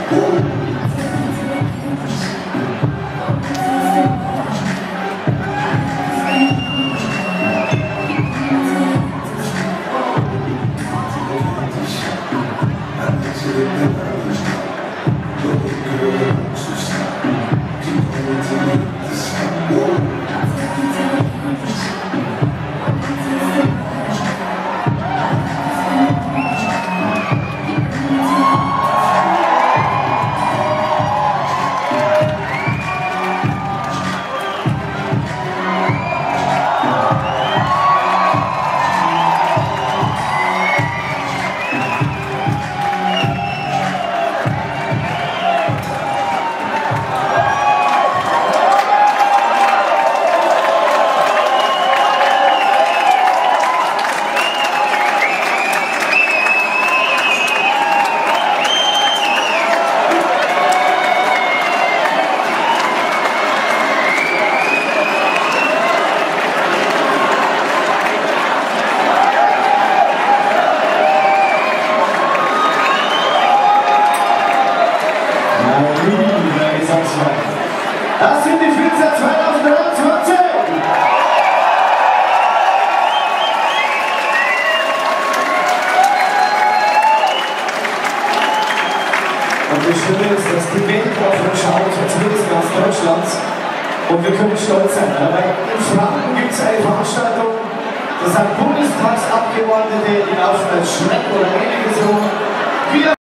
Das sind die Flitzer 2023! Und das Schöne ist, dass die Welt davon schaut, zumindest ganz Deutschlands. Und wir können stolz sein. Weil in Franken gibt es eine Veranstaltung, das sind Bundestagsabgeordnete, die laufen als Schreck oder ähnliches rum.